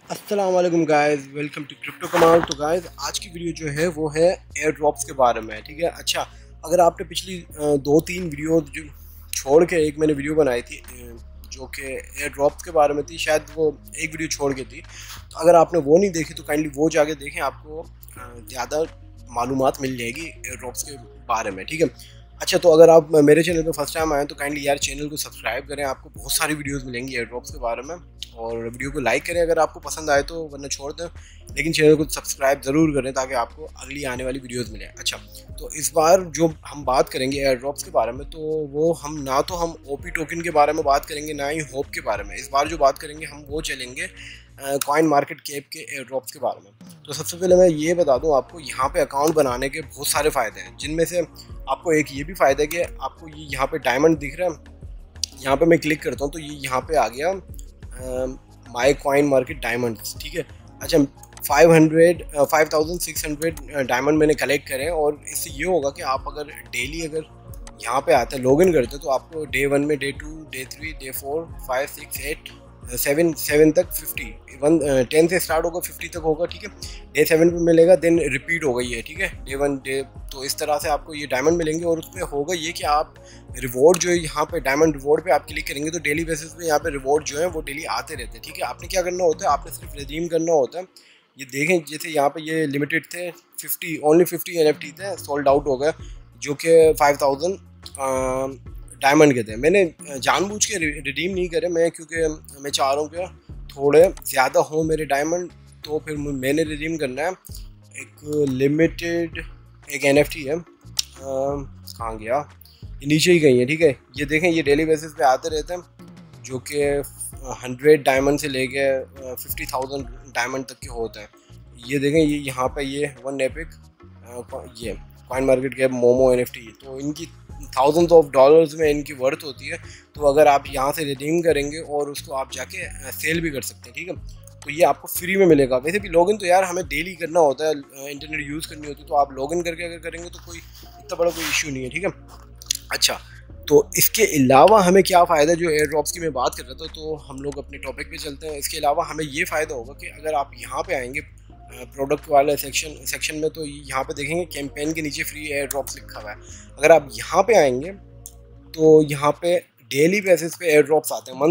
अस्सलाम वालेकुम guys, welcome to crypto कमाल। तो गाइस आज की वीडियो जो है वो है एयर ड्रॉप्स के बारे में, ठीक है। अच्छा, अगर आपने पिछली 2-3 वीडियो जो छोड़ के एक मैंने वीडियो बनाई थी जो कि एयर ड्रॉप्स के बारे में थी, शायद वो एक वीडियो छोड़ के थी। तो अगर आपने वो नहीं देखी तो काइंडली वो जाके देखें, आपको ज़्यादा मालूमात मिल जाएगी एयर ड्रॉप्स के बारे में, ठीक है। अच्छा, तो अगर आप मेरे चैनल पे फर्स्ट टाइम आए तो काइंडली यार चैनल को सब्सक्राइब करें, आपको बहुत सारी वीडियोस मिलेंगी एयर ड्रॉप्स के बारे में। और वीडियो को लाइक करें अगर आपको पसंद आए तो, वरना छोड़ दें, लेकिन चैनल को सब्सक्राइब ज़रूर करें ताकि आपको अगली आने वाली वीडियोस मिले। अच्छा, तो इस बार जो हम बात करेंगे एयर ड्रॉप्स के बारे में, तो वो हम ओपी टोकन के बारे में बात करेंगे, ना ही होप के बारे में। इस बार जो बात करेंगे हम वो चलेंगे कॉइन मार्केट कैप के एयर ड्रॉप्स के बारे में। तो सबसे पहले मैं ये बता दूं आपको, यहाँ पे अकाउंट बनाने के बहुत सारे फ़ायदे हैं, जिनमें से आपको एक ये भी फ़ायदा है कि आपको ये यहाँ पे डायमंड दिख रहा है। यहाँ पे मैं क्लिक करता हूँ तो ये यहाँ पे आ गया माई कॉइन मार्केट डायमंड्स, ठीक है। अच्छा, 5600 डायमंड मैंने कलेक्ट करे, और इससे ये होगा कि आप अगर डेली अगर यहाँ पे आते हैं, लॉग इन करते हैं, तो आपको डे 1 में, डे 2, डे 3, डे 4, 5, 6, 8, 7 तक 10 से स्टार्ट होगा, 50 तक होगा, ठीक है। डे 7 पे मिलेगा, देन रिपीट होगा ये, ठीक है। डे 1 डे, तो इस तरह से आपको ये डायमंड मिलेंगे। और उसमें होगा ये कि आप रिवॉर्ड जो है यहाँ पे डायमंड रिवॉर्ड पे आप क्लिक करेंगे तो डेली बेसिस पे यहाँ पे रिवॉर्ड जो है वो डेली आते रहते हैं, ठीक है। आपने क्या करना होता है, आपने सिर्फ रिडीम करना होता है। ये देखें, जैसे यहाँ पे ये लिमिटेड थे, 50 NFT थे, सोल्ड आउट हो गए, जो कि 5000 डायमंड के थे। मैंने जानबूझ के रिडीम नहीं करे मैं, क्योंकि मैं चाह रहा हूँ कि थोड़े ज़्यादा हो मेरे डायमंड, तो फिर मैंने रिडीम करना है। एक लिमिटेड एक NFT है, कहाँ गया, ये नीचे ही गई है, ठीक है। ये देखें, ये डेली बेसिस पे आते रहते हैं, जो कि 100 डायमंड से लेके 50,000 डायमंड तक के होते हैं। ये देखें, ये यहाँ पे ये वन एपिक ये coin market cap momo NFT, तो इनकी थाउजेंड्स ऑफ डॉलर्स में इनकी वर्थ होती है। तो अगर आप यहाँ से रिडीम करेंगे और उसको आप जाके सेल भी कर सकते हैं, ठीक है। तो ये आपको फ्री में मिलेगा। वैसे भी लॉगिन तो यार हमें डेली करना होता है, इंटरनेट यूज़ करनी होती है, तो आप लॉगिन करके अगर करेंगे तो कोई इतना बड़ा कोई इशू नहीं है, ठीक है। अच्छा, तो इसके अलावा हमें क्या फ़ायदा, जो एयर ड्रॉप्स की मैं बात कर रहा था, तो हम लोग अपने टॉपिक पे चलते हैं। इसके अलावा हमें ये फ़ायदा होगा कि अगर आप यहाँ पे आएंगे प्रोडक्ट वाले सेक्शन में, तो यहाँ पे देखेंगे कैंपेन के नीचे फ्री एयर ड्रॉप्स लिखा हुआ है। अगर आप यहाँ पे आएंगे तो यहाँ पे डेली बेसिस पे एयर ड्रॉप्स आते हैं,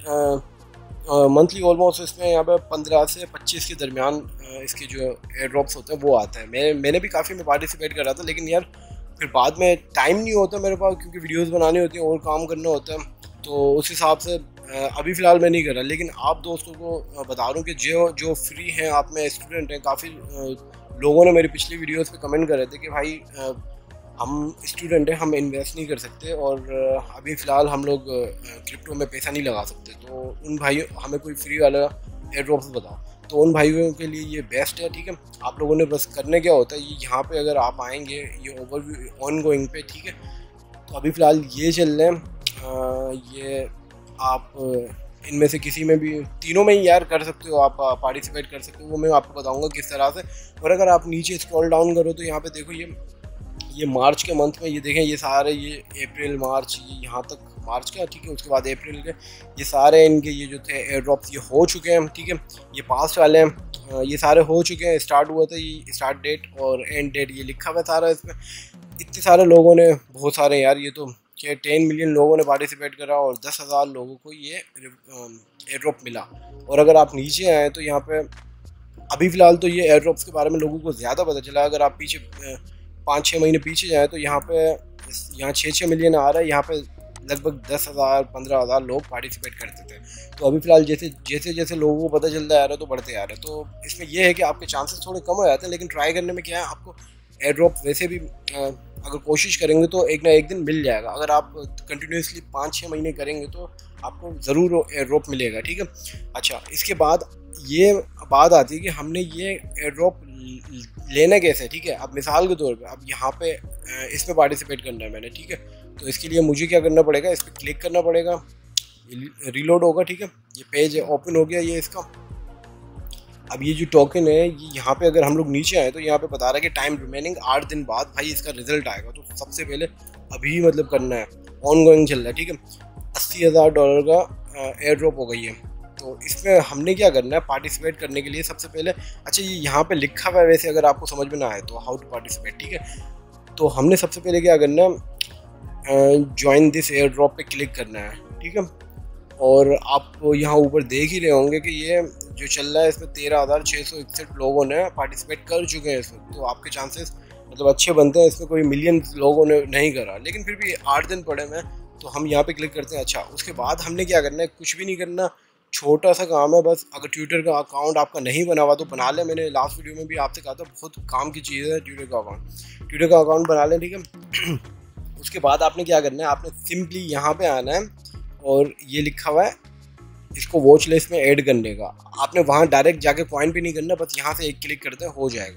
मंथली ऑलमोस्ट। इसमें यहाँ पे 15 से 25 के दरमियान इसके जो एयर ड्रॉप्स होते हैं वो आते हैं। मैंने भी काफ़ी में पार्टिसिपेट कर रहा था, लेकिन यार फिर बाद में टाइम नहीं होता मेरे पास, क्योंकि वीडियोस बनानी होती हैं और काम करना होता है, तो उस हिसाब से अभी फ़िलहाल मैं नहीं कर रहा। लेकिन आप दोस्तों को बता रहा हूँ कि जो फ्री हैं, आप में स्टूडेंट हैं, काफ़ी लोगों ने मेरी पिछली वीडियोस पे कमेंट कर रहे थे कि भाई हम स्टूडेंट हैं, हम इन्वेस्ट नहीं कर सकते, और अभी फ़िलहाल हम लोग क्रिप्टो में पैसा नहीं लगा सकते। तो उन भाइयों, हमें कोई फ्री वाला एयर ड्रॉप्स बताओ, तो उन भाइयों के लिए ये बेस्ट है, ठीक है। आप लोगों ने बस करने क्या होता है, ये यहाँ पे अगर आप आएंगे, ये ओवरव्यू ऑन गोइंग पे, ठीक है। तो अभी फ़िलहाल ये चल रहे हैं, ये आप इनमें से किसी में भी, तीनों में ही यार कर सकते हो, आप पार्टिसिपेट कर सकते हो, वो मैं आपको बताऊंगा किस तरह से। और अगर आप नीचे स्क्रॉल डाउन करो तो यहाँ पे देखो, ये मार्च के मंथ में, ये देखें, ये सारे, ये अप्रैल मार्च, ये यहाँ तक मार्च का, ठीक है। उसके बाद अप्रैल के, ये सारे इनके ये जो थे एयर ड्रॉप्स ये हो चुके हैं, ठीक है। ये पास्ट वाले हैं, ये सारे हो चुके हैं। स्टार्ट हुआ था, ये स्टार्ट डेट और एंड डेट ये लिखा हुआ सारा इसमें। इतने सारे लोगों ने, बहुत सारे यार, ये तो क्या 10 मिलियन लोगों ने पार्टिसिपेट करा, और 10,000 लोगों को ये एयर ड्रॉप मिला। और अगर आप नीचे आए तो यहाँ पे अभी फ़िलहाल तो ये एयर ड्रॉप्स के बारे में लोगों को ज़्यादा पता चला। अगर आप पीछे 5-6 महीने पीछे जाएँ तो यहाँ 6 मिलियन आ रहा है। यहाँ पे लगभग 10,000 15,000 लोग पार्टिसिपेट करते थे। तो अभी फ़िलहाल जैसे लोगों को पता चलता आ रहा है तो बढ़ते आ रहे हैं। तो इसमें यह है कि आपके चांसेस थोड़े कम हो जाते हैं, लेकिन ट्राई करने में क्या है, आपको एयर ड्रॉप वैसे भी अगर कोशिश करेंगे तो एक ना एक दिन मिल जाएगा। अगर आप कंटिन्यूसली 5-6 महीने करेंगे तो आपको ज़रूर एयर ड्रॉप मिलेगा, ठीक है। अच्छा, इसके बाद ये बात आती है कि हमने ये एयर ड्रॉप लेना कैसे, ठीक है। अब मिसाल के तौर पे, अब यहाँ पे इसमें पार्टिसिपेट करना है मैंने, ठीक है। तो इसके लिए मुझे क्या करना पड़ेगा, इस पर क्लिक करना पड़ेगा, ये रीलोड होगा, ठीक है। ये पेज ओपन हो गया ये इसका। अब ये जो टोकन है, ये यहाँ पे अगर हम लोग नीचे आए तो यहाँ पे बता रहा है कि टाइम रिमेनिंग 8 दिन बाद भाई इसका रिजल्ट आएगा। तो सबसे पहले अभी मतलब करना है, ऑन गोइंग चल रहा है, ठीक है। $80,000 का एयर ड्रॉप हो गई है। तो इसमें हमने क्या करना है पार्टिसिपेट करने के लिए सबसे पहले, अच्छा ये यहाँ पे लिखा हुआ है वैसे अगर आपको समझ में ना आए तो हाउ टू पार्टिसिपेट, ठीक है। तो हमने सबसे पहले क्या करना है ज्वाइन दिस एयर ड्रॉप पे क्लिक करना है, ठीक है। और आप यहाँ ऊपर देख ही रहे होंगे कि ये जो चल रहा है इसमें 13,661 लोगों ने पार्टिसिपेट कर चुके हैं इसमें। तो आपके चांसेस मतलब अच्छे बनते हैं, इसमें कोई मिलियन लोगों ने नहीं करा, लेकिन फिर भी 8 दिन पड़े हैं। तो हम यहाँ पे क्लिक करते हैं। अच्छा उसके बाद हमने क्या करना है, कुछ भी नहीं करना, छोटा सा काम है बस। अगर ट्विटर का अकाउंट आपका नहीं बना हुआ तो बना लें, मैंने लास्ट वीडियो में भी आपसे कहा था बहुत काम की चीज़ है ट्विटर का अकाउंट। ट्विटर का अकाउंट बना लें, ठीक है। उसके बाद आपने क्या करना है, आपने सिंपली यहाँ पे आना है और ये लिखा हुआ है इसको वॉच लिस्ट में ऐड करने का। आपने वहाँ डायरेक्ट जाके कॉइन पे नहीं करना, बस यहाँ से एक क्लिक करते हैं हो जाएगा।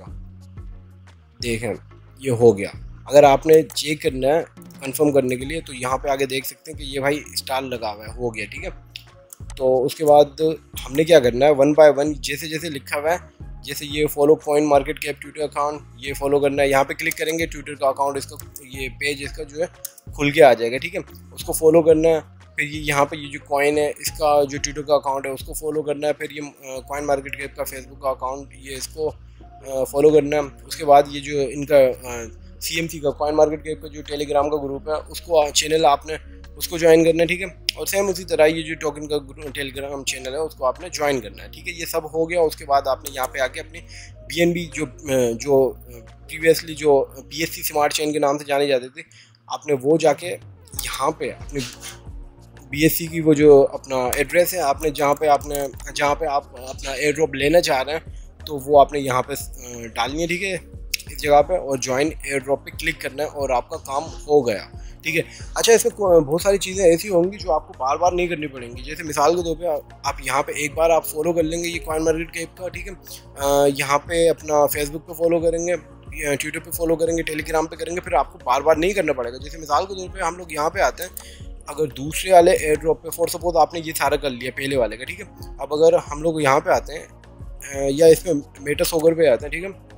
देखें ये हो गया। अगर आपने चेक करना है कंफर्म करने के लिए तो यहाँ पे आगे देख सकते हैं कि ये भाई स्टार लगा हुआ है, हो गया, ठीक है। तो उसके बाद हमने क्या करना है, 1 बाय 1 जैसे जैसे लिखा हुआ है, जैसे ये follow coin market cap twitter account, ये फॉलो करना है। यहाँ पे क्लिक करेंगे ट्विटर का अकाउंट, इसका ये पेज इसका जो है खुल के आ जाएगा, ठीक है। उसको फॉलो करना है। फिर ये यहाँ पे ये जो कॉइन है इसका जो ट्विटर का अकाउंट है उसको फॉलो करना है। फिर ये कॉइन मार्केट कैप का फेसबुक का अकाउंट, ये इसको फॉलो करना है। उसके बाद ये जो इनका CMC का कॉइन मार्केट कैप का जो टेलीग्राम का ग्रुप है उसको चैनल आपने उसको ज्वाइन करना है, ठीक है। और सेम उसी तरह ये जो टोकन का टेलीग्राम चैनल है उसको आपने ज्वाइन करना है, ठीक है। ये सब हो गया। उसके बाद आपने यहाँ पे आके अपनी BNB जो प्रीवियसली जो BSC स्मार्ट चेन के नाम से जाने जाते थे, आपने वो जाके यहाँ पे अपने BSC की वो जो अपना एड्रेस है, आपने जहाँ पे आप अपना एयर ड्रॉप लेना चाह रहे हैं तो वो आपने यहाँ पे डालनी है, ठीक है, इस जगह पे, और ज्वाइन एयर ड्रॉप पे क्लिक करना है और आपका काम हो गया, ठीक है। अच्छा इसमें बहुत सारी चीज़ें ऐसी होंगी जो आपको बार बार नहीं करनी पड़ेंगी। जैसे मिसाल के तौर पे आप यहाँ पे एक बार आप फॉलो कर लेंगे ये कॉइन मार्केट कैप का, ठीक है। यहाँ पे अपना फेसबुक पे फॉलो करेंगे, ट्विटर पे फॉलो करेंगे, टेलीग्राम पे करेंगे, फिर आपको बार बार नहीं करना पड़ेगा। जैसे मिसाल के तौर पर हम लोग यहाँ पे आते हैं, अगर दूसरे वाले एयर ड्रॉप पे फॉर सपोज आपने ये सारा कर लिया पहले वाले का, ठीक है। अब अगर हम लोग यहाँ पे आते हैं या इसमें मेटासोगर पे आते हैं, ठीक है,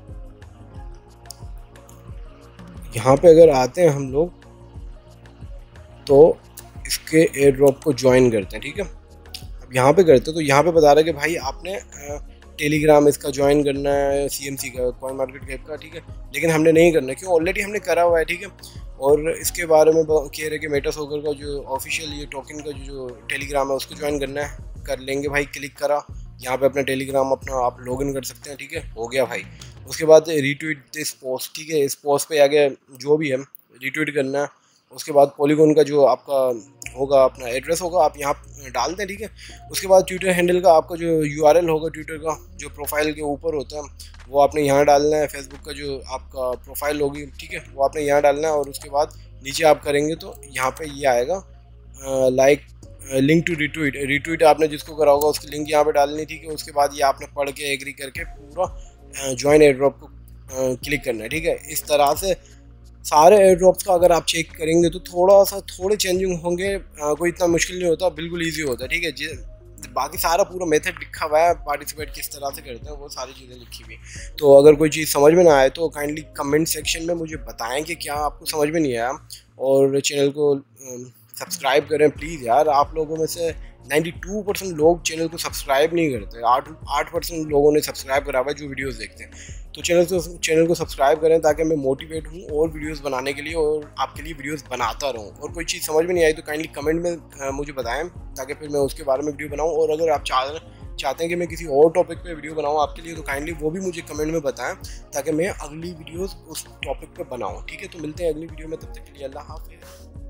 यहाँ पे अगर आते हैं हम लोग तो इसके एयर ड्रॉप को ज्वाइन करते हैं, ठीक है। अब यहाँ पे करते हैं तो यहाँ पे बता रहा है कि भाई आपने टेलीग्राम इसका ज्वाइन करना है, CMC का कॉइन मार्केट कैप का, ठीक है। लेकिन हमने नहीं करना क्यों, ऑलरेडी हमने करा हुआ है, ठीक है। और इसके बारे में कह रहे कि मेटासोगर का जो ऑफिशियल ये टोकन का जो टेलीग्राम है उसको ज्वाइन करना है, कर लेंगे भाई। क्लिक करा, यहाँ पे अपना टेलीग्राम अपना आप लॉगिन कर सकते हैं, ठीक है, हो गया भाई। उसके बाद रीट्वीट दिस पोस्ट, ठीक है, इस पोस्ट पे आगे जो भी है रीट्वीट करना है। उसके बाद पॉलीगॉन का जो आपका होगा अपना एड्रेस होगा आप यहाँ डाल दें, ठीक है। उसके बाद ट्विटर हैंडल का आपका जो URL होगा ट्विटर का जो प्रोफाइल के ऊपर होता है वो आपने यहाँ डालना है। फेसबुक का जो आपका प्रोफाइल होगी, ठीक है, वो आपने यहाँ डालना है। और उसके बाद नीचे आप करेंगे तो यहाँ पे ये आएगा लाइक लिंक टू रिट्वीट आपने जिसको करा होगा उसकी लिंक यहाँ पे डालनी, ठीक है। उसके बाद ये आपने पढ़ के एग्री करके पूरा ज्वाइन एयर ड्रॉप को क्लिक करना है, ठीक है। इस तरह से सारे एयर ड्रॉप्स का अगर आप चेक करेंगे तो थोड़े चेंजिंग होंगे, कोई इतना मुश्किल नहीं होता, बिल्कुल ईजी होता है, ठीक है। बाकी सारा पूरा मेथड लिखा हुआ है, पार्टिसिपेट किस तरह से करते हैं वो सारी चीज़ें लिखी हुई। तो अगर कोई चीज़ समझ में ना आए तो काइंडली कमेंट सेक्शन में मुझे बताएं कि क्या आपको समझ में नहीं आया, और चैनल को सब्सक्राइब करें प्लीज़ यार। आप लोगों में से 92% लोग चैनल को सब्सक्राइब नहीं करते, 8% लोगों ने सब्सक्राइब करा हुआ है जो वीडियोस देखते हैं। तो चैनल को सब्सक्राइब करें ताकि मैं मोटिवेट हूँ और वीडियोस बनाने के लिए और आपके लिए वीडियोस बनाता रहूँ। और कोई चीज़ समझ में नहीं आई तो काइंडली कमेंट में मुझे बताएं ताकि फिर मैं उसके बारे में वीडियो बनाऊँ। और अगर आप चाहते हैं कि मैं किसी और टॉपिक पे वीडियो बनाऊँ आपके लिए तो काइंडली वो भी मुझे कमेंट में बताएं ताकि मैं अगली वीडियोस उस टॉपिक पे बनाऊँ, ठीक है। तो मिलते हैं अगली वीडियो में, तब तक के लिए अल्लाह हाफ़िज़।